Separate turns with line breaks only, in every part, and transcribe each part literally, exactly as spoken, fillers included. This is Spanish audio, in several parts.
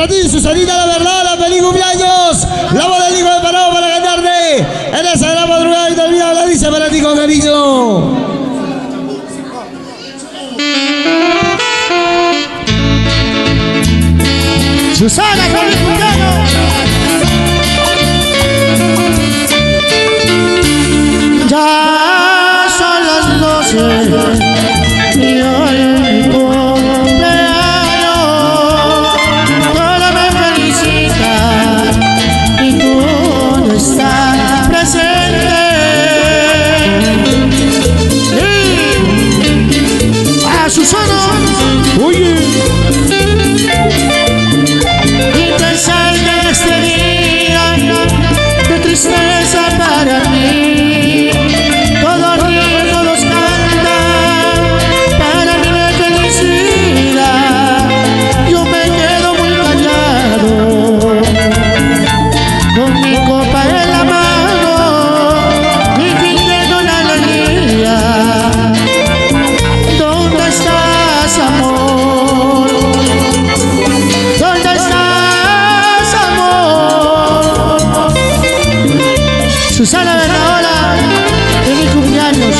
Para ti, Susanita la Bernala, feliz cumpleaños. La voz del hijo de Parado para cantarte en esa gran madrugada y te olvidas, la dice para ti con cariño.
Susana, feliz cumpleaños. Ya son las doce y hoy mi cumpleaños. Toda me felicita y tú no estás presente. Y a Susana, oye, y pensar en este día de tristeza para mí. Susana Bernaola, feliz cumpleaños.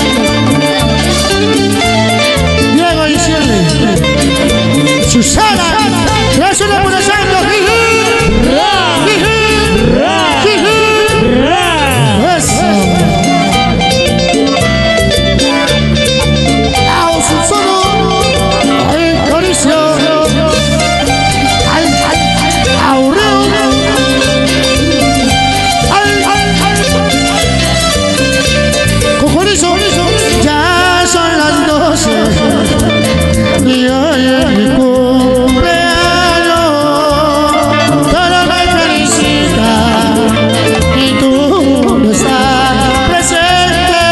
Diego Diciembre. Susana, gracias por los años. Ya son las doce y hoy es mi cumpleaños. Todo me felicita y tú no estás presente.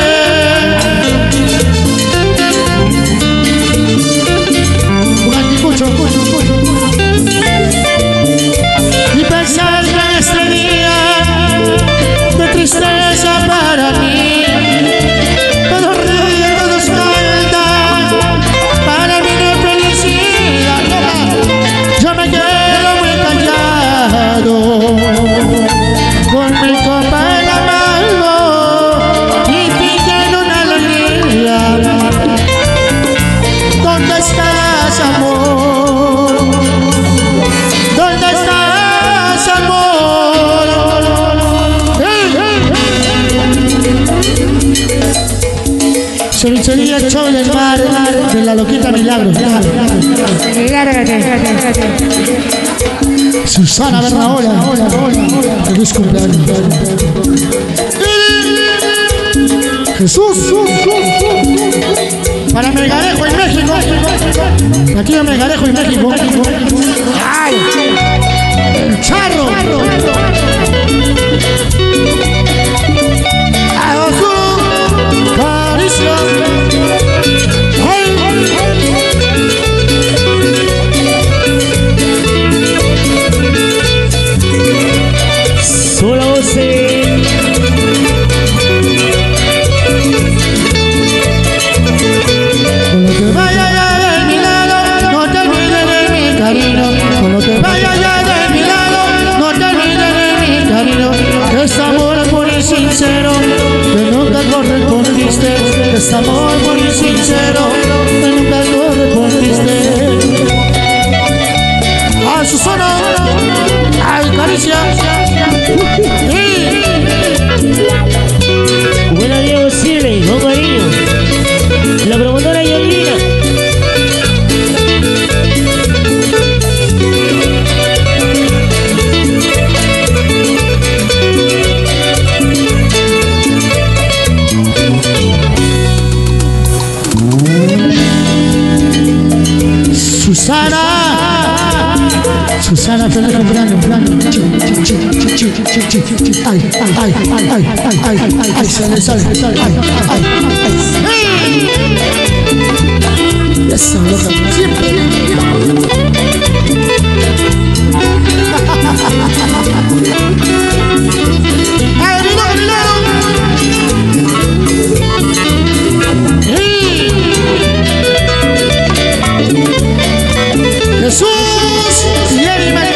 Un anticucho, y pensar en este día de tristeza para mí. Con mi copa en la mano y pidiendo una alegría. ¿Dónde estás, amor? ¿Dónde estás, amor? Cevichería Show del Mar de la Loquita Milagros. Susana Bernaola, feliz cumpleaños. Jesús, para Melgarejo en México. Aquí en Melgarejo en México. ¡Ay! El charro. Caricia.
Solo sé
con lo que vaya ya de mi lado, no te olvides de mi cariño. Con lo que vaya ya de mi lado, no te olvides de mi cariño. Que este amor es puro y sincero, que nunca correspondiste. Que este amor es puro y sincero, que nunca correspondiste. A Susana, ay, Caricia.
Buena Diego Silve, con cariño. La promotora Yolina.
Susana, Susana, feliz cumpleaños. Ay, ay, ay, ay, ay, ay, ay, ay, sale, sale, sale, ay, ay, ay. Esa loca siempre. Ay, mira, mira. Jesús y Eddie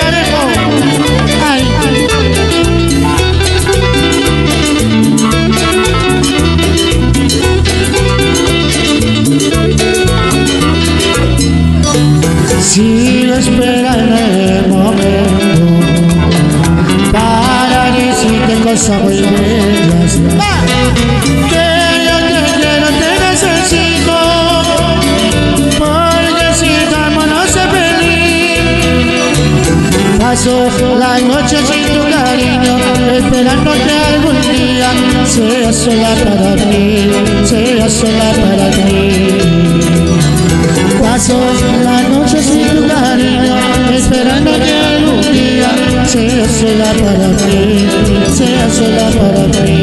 esperando el momento para decirte cosas muy bellas. Que yo te quiero, te necesito, porque si estamos no sé feliz. Paso la noche sin tu cariño, esperando que algún día sea sola para ti, sea sola para ti. Paso la noche sin tu cariño, esperando que algún día sea sola para ti, sea sola para ti.